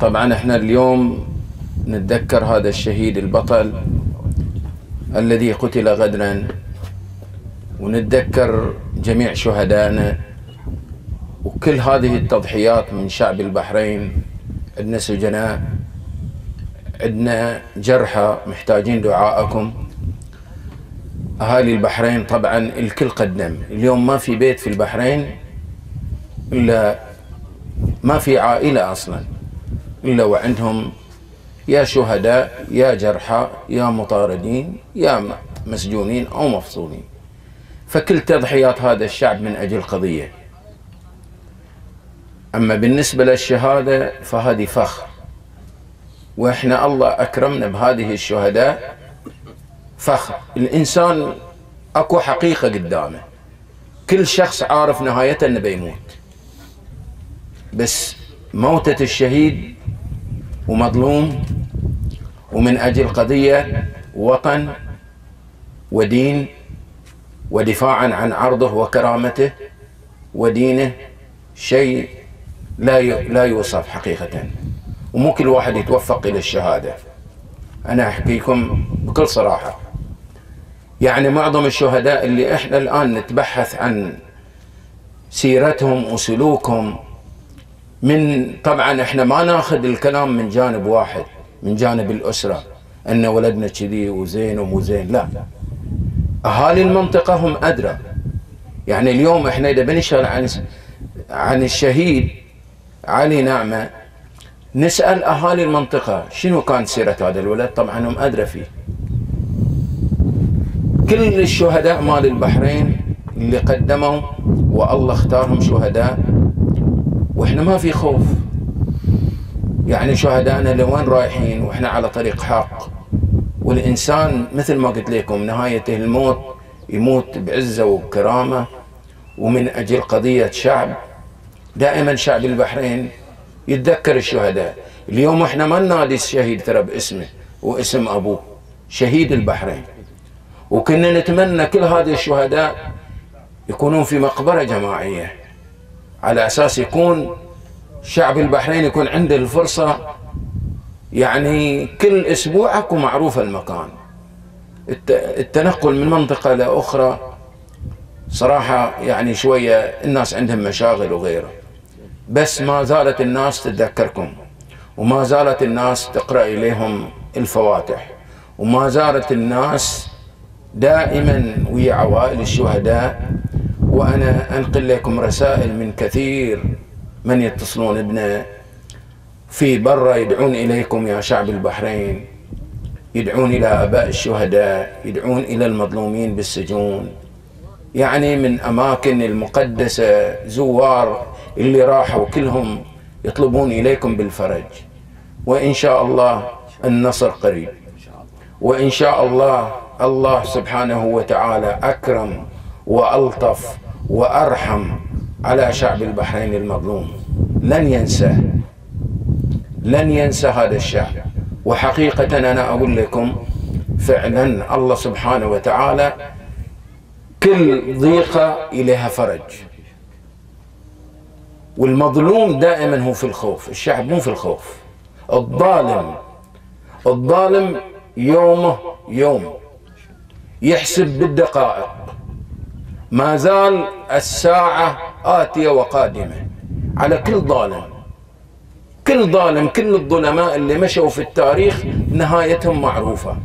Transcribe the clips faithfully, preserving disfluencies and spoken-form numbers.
طبعا احنا اليوم نتذكر هذا الشهيد البطل الذي قتل غدرا، ونتذكر جميع شهدائنا وكل هذه التضحيات من شعب البحرين. عندنا سجناء، عندنا جرحى محتاجين دعائكم. أهالي البحرين طبعا الكل قدم. اليوم ما في بيت في البحرين إلا ما في عائلة أصلا إلا وعندهم يا شهداء يا جرحى يا مطاردين يا مسجونين أو مفصولين. فكل تضحيات هذا الشعب من أجل قضية. أما بالنسبة للشهادة فهذه فخر، وإحنا الله أكرمنا بهذه الشهداء فخر. الإنسان أكو حقيقة قدامه، كل شخص عارف نهايته أنه بيموت، بس موتة الشهيد ومظلوم ومن أجل قضية وطن ودين ودفاعا عن عرضه وكرامته ودينه شيء لا لا يوصف حقيقة. ومو كل واحد يتوفق إلى الشهادة. أنا أحكيكم بكل صراحة، يعني معظم الشهداء اللي إحنا الآن نتبحث عن سيرتهم وسلوكهم، من طبعا إحنا ما ناخذ الكلام من جانب واحد، من جانب الأسرة أن ولدنا كذي وزين ومو زين، لا، أهالي المنطقة هم أدرى. يعني اليوم إحنا إذا بنشغل عن عن الشهيد علي نعمة، نسأل أهالي المنطقة شنو كان سيرة هذا الولد، طبعا هم أدرى فيه. كل الشهداء مال البحرين اللي قدموا والله اختارهم شهداء، وإحنا ما في خوف. يعني شهدائنا لوين رايحين وإحنا على طريق حق. والإنسان مثل ما قلت لكم نهايته الموت، يموت بعزة وكرامة ومن أجل قضية شعب. دائما شعب البحرين يتذكر الشهداء. اليوم احنا ما ننادي الشهيد ترى باسمه واسم ابوه، شهيد البحرين. وكنا نتمنى كل هذه الشهداء يكونون في مقبرة جماعية، على اساس يكون شعب البحرين يكون عنده الفرصة. يعني كل اسبوع اكو معروف المكان. التنقل من منطقة لاخرى صراحة يعني شوية الناس عندهم مشاغل وغيره، بس ما زالت الناس تتذكركم، وما زالت الناس تقرأ إليهم الفواتح، وما زالت الناس دائما ويا عوائل الشهداء. وأنا أنقل لكم رسائل من كثير من يتصلون بنا في برا، يدعون إليكم يا شعب البحرين، يدعون إلى آباء الشهداء، يدعون إلى المظلومين بالسجون، يعني من أماكن المقدسة زوار اللي راحوا كلهم يطلبون إليكم بالفرج. وإن شاء الله النصر قريب، وإن شاء الله الله سبحانه وتعالى أكرم وألطف وأرحم على شعب البحرين المظلوم. لن ينسى لن ينسى هذا الشعب. وحقيقة أنا أقول لكم فعلا الله سبحانه وتعالى كل ضيقة إليها فرج. والمظلوم دائما هو في الخوف، الشعب مو في الخوف. الظالم الظالم يومه يوم، يحسب بالدقائق. ما زال الساعة آتية وقادمة على كل ظالم. كل ظالم، كل الظلماء اللي مشوا في التاريخ نهايتهم معروفة،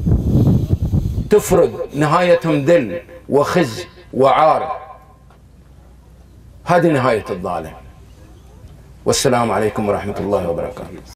تفرق نهايتهم ذل وخزي وعار. هذه نهاية الظالم. والسلام عليكم ورحمة الله وبركاته.